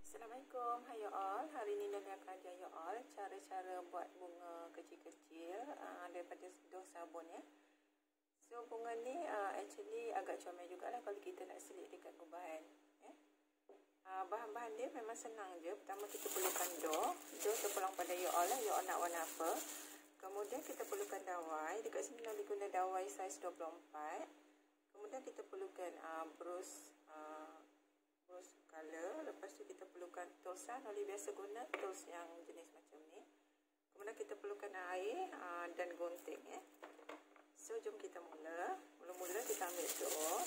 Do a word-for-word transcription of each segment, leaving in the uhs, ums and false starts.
Assalamualaikum, hai you all. Hari ni Noli akan ajar you all cara-cara buat bunga kecil-kecil uh, daripada sedoh sabun ya. So bunga ni uh, actually agak comel jugalah kalau kita nak selit dekat gubahan ya. Uh, bahan-bahan dia memang senang je. Pertama kita perlukan dough. Dough terpulang pada you all lah, you all nak warna apa. Kemudian kita perlukan dawai. Dekat sini Noli guna dawai saiz dua puluh empat. Kemudian kita perlukan uh, brush uh, brush color. Lepas tu kita perlukan tools lah. Noli biasa guna tools yang jenis macam ni. Kemudian kita perlukan air uh, dan gunting ya. So jom kita mula. Mula-mula kita ambil dough.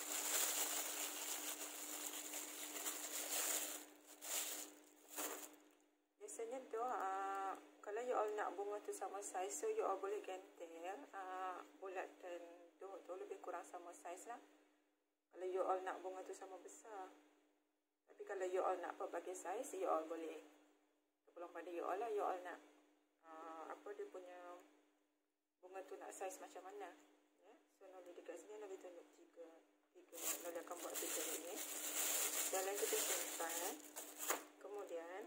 Biasanya dough uh, kalau you all nak bunga tu sama saiz, so you all boleh gentel uh, bulatkan dough tu lebih kurang sama saiz lah. Kalau you all nak bunga tu sama besar. Tapi kalau you all nak pelbagai saiz, you all boleh. Terpulang pada you all lah, you all nak uh, apa dia punya bunga tu nak saiz macam mana ya. So Noli dekat sini Noli tunjuk tiga tiga Noli akan buat tiga ini. Jalan kita simpan. Kemudian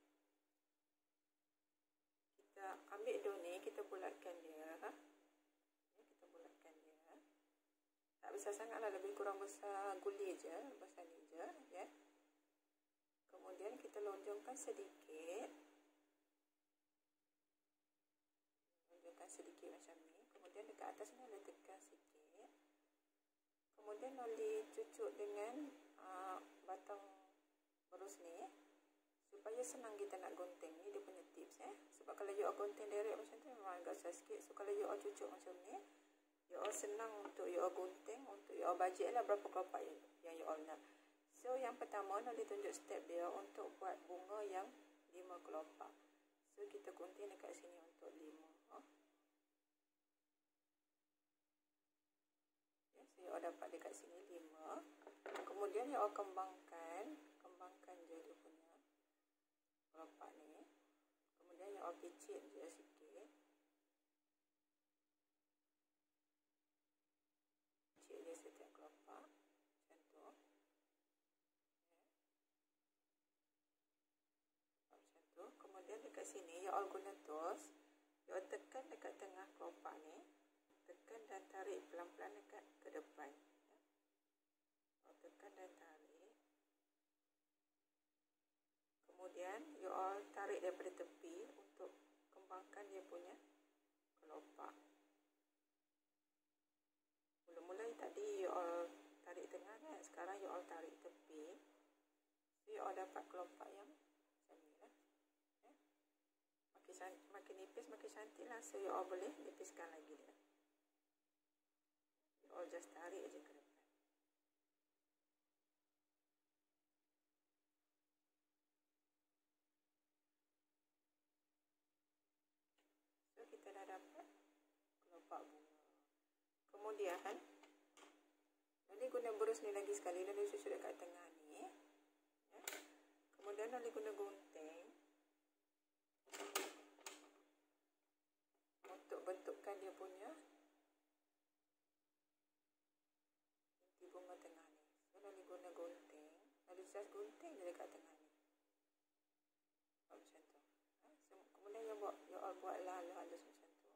kita ambil dough ni, kita bulatkan dia ya, kita bulatkan dia. Tak besar sangat lah, lebih kurang besar guli je, besar ni je ya. Kemudian kita lonjongkan sedikit. Lonjongkan sedikit macam ni. Kemudian dekat atas ni letakkan sikit. Kemudian Noli cucuk dengan uh, batang berus ni. Supaya senang kita nak gunting. Ni dia punya tips eh. Sebab kalau you all gunting direct macam tu memang agak susah sikit. So kalau you all cucuk macam ni, you all senang untuk you all gunting. Untuk you all budget lah berapa kelopak yang you all nak. So yang pertama Noli tunjuk step dia untuk buat bunga yang lima kelopak. So kita gunting dekat sini untuk lima. Oh. Okay, so you all dapat dekat sini lima. Kemudian you all kembangkan, kembangkan je dia punya kelopak ni. Kemudian you all picit je sikit. Picit je setiap kelopak. Macam tu. Kemudian dekat sini you all guna tools. You all tekan dekat tengah kelopak ni. Tekan dan tarik pelan-pelan dekat ke depan ya. You all tekan dan tarik. Kemudian you all tarik daripada tepi untuk kembangkan dia punya kelopak. Mula-mula tadi you all tarik tengah kan. Sekarang you all tarik tepi. So you all dapat kelopak yang macam ni lah. Makin, makin nipis makin cantik lah. So you all boleh nipiskan lagi dia. You all just tarik je ke depan. So kita dah dapat kelopak bunga. Kemudian Noli guna berus ni lagi sekali. Noli susu dekat tengah ni ya. Kemudian Noli guna gunting untuk bentukkan dia punya inti bunga tengah ni. So Noli guna gunting. Noli just gunting je dekat tengah ni. Oh, macam tu. Ha? So, kemudian you buat, you all buatlah halus macam tu.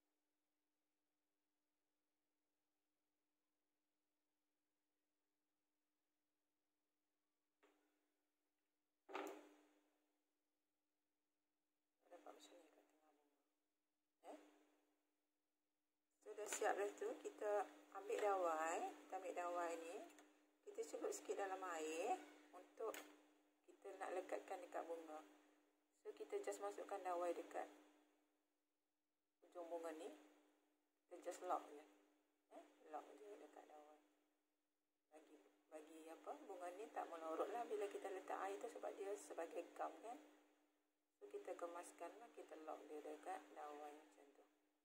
Dapat macam ni dekat tengah bunga. Eh? So dah siap dah tu, kita ambil dawai. Kita ambil dawai ni, kita celup sikit dalam air untuk kita nak lekatkan dekat bunga. So kita just masukkan dawai dekat ujung bunga ni. Kita just lock je. Eh? Lock je dekat dawai. Bagi bagi apa? Bunga ni tak melorot lah bila kita letak air tu, sebab dia sebagai gum kan. So kita kemaskan lah, kita lock dia dekat dawai macam tu.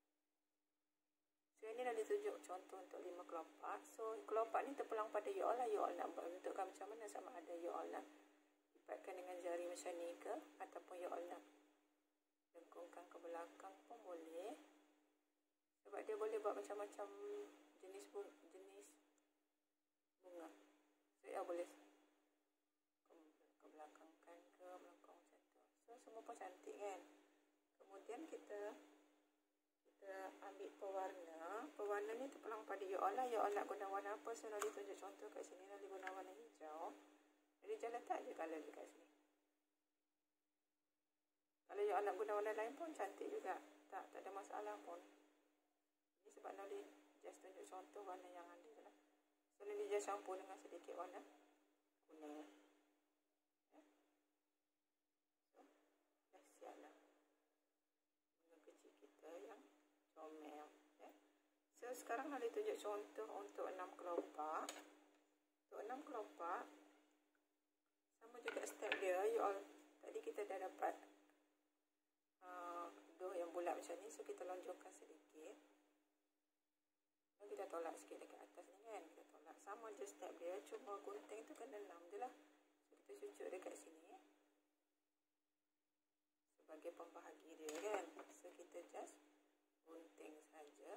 So ini dah ditunjuk contoh untuk lima kelopak. So kelopak ni terpulang pada you all lah. You all nak bentukkan macam mana, sama ada you all nak lipatkan dengan jari macam ni ke, ataupun you all nak lengkungkan ke belakang pun boleh. Sebab dia boleh buat macam-macam jenis bunga, jenis bunga. So you all boleh ke belakangkan pun cantik kan. Kemudian kita kita ambil pewarna. Pewarna ni terpulang pada you all lah. You all nak guna warna apa? So Noli tunjuk contoh kat sini. Noli guna warna hijau. Jadi jangan letak je colour dekat sini. Kalau you all nak guna warna lain pun cantik juga. Tak, tak ada masalah pun. Ini sebab Noli just tunjuk contoh warna yang ada je lah. So Noli just campur dengan sedikit warna kuning. Ya. So, dah siap lah. Bunga kecil kita yang comel. Ya. So sekarang Noli tunjuk contoh untuk enam kelopak. Untuk enam kelopak sama juga step dia. You all, tadi kita dah dapat uh, doh yang bulat macam ni. So kita lonjongkan sedikit. So kita tolak sikit dekat atas ni kan. Kita tolak. Sama je step dia. Cuma gunting tu kena enam je lah. So kita cucuk dekat sini sebagai pembahagi dia kan. So kita just gunting saja.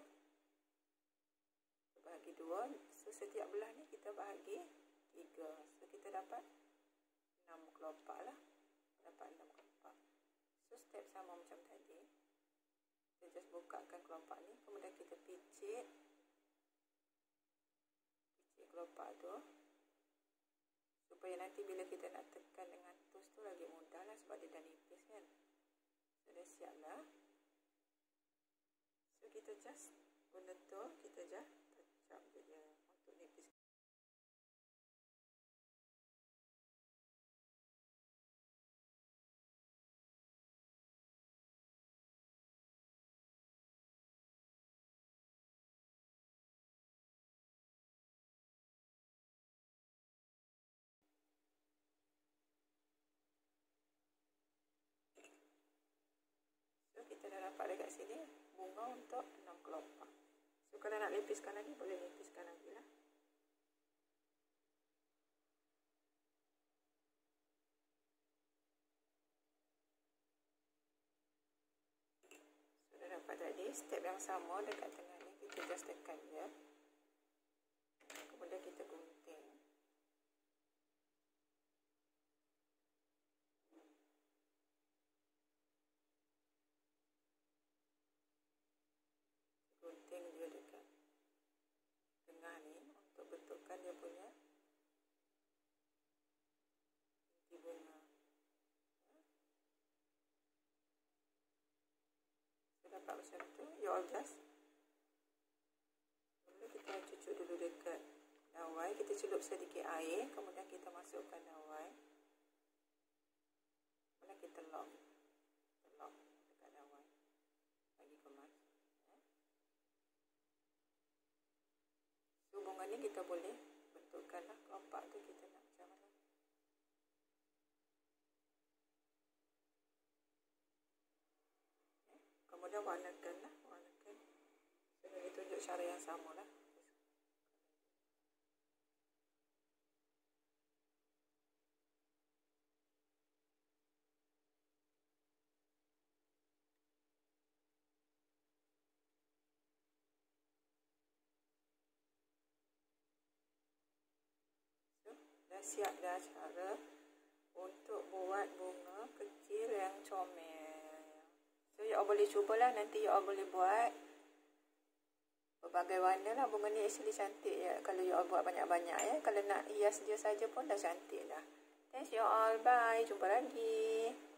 Bahagi dua. So setiap belah ni kita bahagi tiga. So kita dapat enam kelopak lah. Dapat enam kelopak. So step sama macam tadi. Kita just bukakan kelopak ni. Kemudian kita picit. Picit kelopak tu. Supaya nanti bila kita nak tekan dengan tus tu lagi mudah lah. Sebab dia dah nipis kan. So dah siap lah. So kita just guna tu. Kita just tecap je dia untuk nipis. Kita dah dapat dekat sini bunga untuk enam kelopak. So kalau nak lepiskan lagi boleh lepiskan lagi lah. So dah dapat tadi step yang sama dekat tengah ni. Kita just tekan je. Kemudian kita gunting. Gunting dia dekat tengah ni untuk bentukkan dia punya inti bunga. Ya. So dapat macam tu. You all just dulu kita cucuk dulu dekat dawai. Kita celup sedikit air. Kemudian kita masukkan dawai. Kemudian kita lock. Kita lock dekat dawai. Bagi kemas. Bunga ni kita boleh bentukkan lah kelopak tu kita nak macam mana. Okay. Kemudian warnakan lah. Warnakan. So, kita tunjuk cara yang sama lah. Dah siap dah cara untuk buat bunga kecil yang comel. So you all boleh cubalah. Nanti you all boleh buat berbagai warna lah. Bunga ni actually cantik ya. Kalau you all buat banyak-banyak ya. Kalau nak hias dia saja pun dah cantik dah. Thanks you all. Bye. Jumpa lagi.